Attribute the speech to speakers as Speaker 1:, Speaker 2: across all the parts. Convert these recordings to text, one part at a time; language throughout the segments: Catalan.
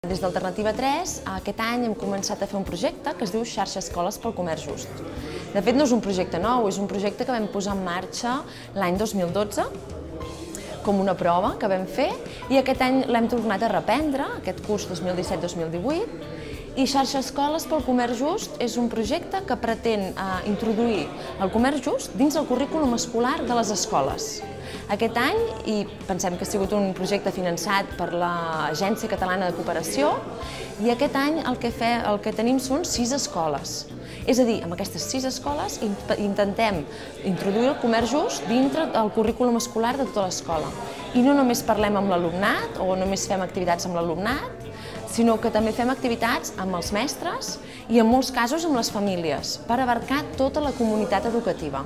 Speaker 1: Des d'Alternativa 3, aquest any hem començat a fer un projecte que es diu Xarxa Escoles pel Comerç Just. De fet, no és un projecte nou, és un projecte que vam posar en marxa l'any 2012 com una prova que vam fer i aquest any l'hem tornat a reprendre, aquest curs 2017-2018, i Xarxa Escoles pel Comerç Just és un projecte que pretén introduir el comerç just dins el currículum escolar de les escoles. Aquest any, i pensem que ha sigut un projecte finançat per l'Agència Catalana de Cooperació, i aquest any el que tenim són 6 escoles. És a dir, amb aquestes 6 escoles intentem introduir el comerç just dintre del currículum escolar de tota l'escola. I no només parlem amb l'alumnat o només fem activitats amb l'alumnat, sinó que també fem activitats amb els mestres i en molts casos amb les famílies, per abarcar tota la comunitat educativa.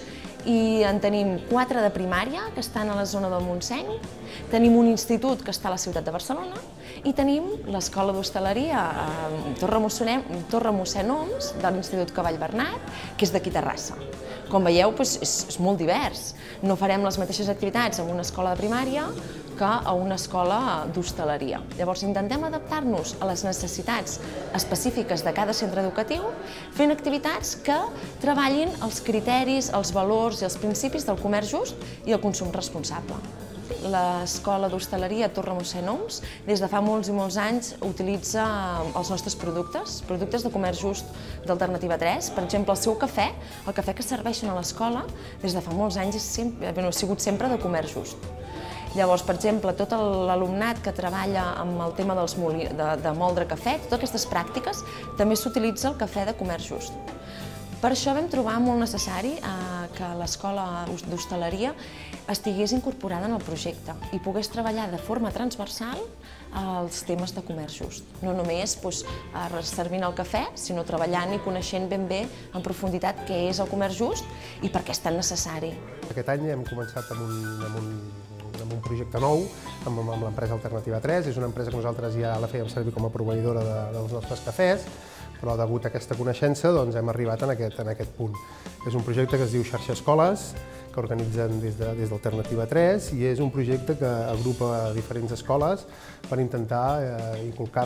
Speaker 1: I en tenim 4 de primària, que estan a la zona del Montseny, tenim un institut que està a la ciutat de Barcelona i tenim l'escola d'hostaleria Torre Mossèn Homs, de l'Institut Cavall Bernat, que és d'aquí Terrassa. Com veieu, és molt divers. No farem les mateixes activitats en una escola de primària que a una escola d'hostaleria. Llavors intentem adaptar-nos a les necessitats específiques de cada centre educatiu fent activitats que treballin els criteris, els valors i els principis del comerç just i el consum responsable. L'escola d'hostaleria Torre Mossèn Homs des de fa molts i molts anys utilitza els nostres productes de comerç just d'Alternativa 3. Per exemple, el seu cafè, el cafè que serveixen a l'escola des de fa molts anys ha sigut sempre de comerç just. Llavors, per exemple, tot l'alumnat que treballa amb el tema de moldre cafè, totes aquestes pràctiques, també s'utilitza el cafè de comerç just. Per això vam trobar molt necessari que l'escola d'hostaleria estigués incorporada en el projecte i pogués treballar de forma transversal els temes de comerç just. No només servint el cafè, sinó treballant i coneixent ben bé en profunditat què és el comerç just i per què és tan necessari.
Speaker 2: Aquest any hem començat amb un projecte nou amb l'empresa Alternativa 3. És una empresa que nosaltres ja la fèiem servir com a proveïdora dels nostres cafès, però degut a aquesta coneixença hem arribat en aquest punt. És un projecte que es diu Xarxa Escoles, que organitzen des d'Alternativa 3 i és un projecte que agrupa diferents escoles per intentar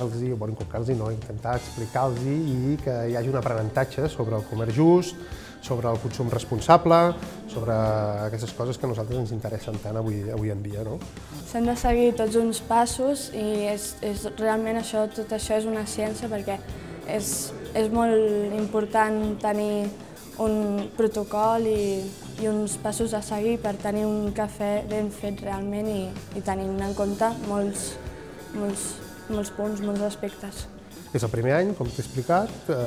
Speaker 2: intentar explicar-los i que hi hagi un aprenentatge sobre el comerç just, sobre el consum responsable, sobre aquestes coses que a nosaltres ens interessen tant avui en dia.
Speaker 3: S'han de seguir tots uns passos i realment tot això és una ciència perquè és molt important tenir un protocol i uns passos a seguir per tenir un cafè ben fet realment i tenint en compte molts punts, molts aspectes.
Speaker 2: És el primer any, com t'he explicat,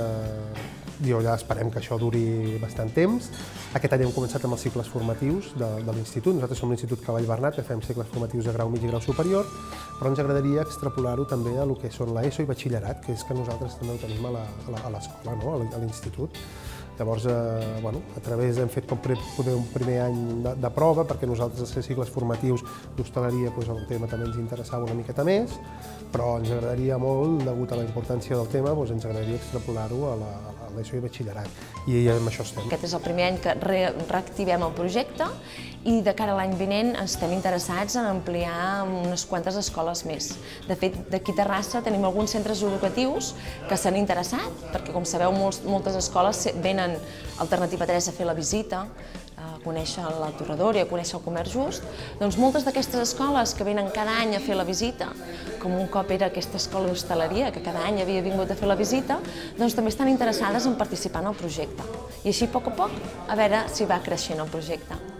Speaker 2: ja esperem que això duri bastant temps. Aquest any hem començat amb els cicles formatius de l'institut. Nosaltres som l'Institut Cavall Bernat, que fem cicles formatius de grau mig i grau superior, però ens agradaria extrapolar-ho també a lo que són l'ESO i batxillerat, que és que nosaltres també ho tenim a l'escola, a l'institut. Llavors, a través hem fet un primer any de prova, perquè nosaltres els cicles formatius d'hostaleria el tema també ens interessava una miqueta més, però ens agradaria molt, degut a la importància del tema, ens agradaria extrapolar-ho a l'ESO i batxillerat, i amb això estem.
Speaker 1: Aquest és el primer any que reactivem el projecte i de cara a l'any vinent estem interessats en ampliar unes quantes escoles més. De fet, d'aquí a Terrassa tenim alguns centres educatius que s'han interessat, perquè com sabeu moltes escoles venen a Alternativa 3 a fer la visita, a conèixer la torradora i a conèixer el comerç just. Doncs moltes d'aquestes escoles que venen cada any a fer la visita, com un cop era aquesta escola d'hostaleria, que cada any havia vingut a fer la visita, doncs també estan interessades en participar en el projecte. I així, a poc, a veure si va creixent el projecte.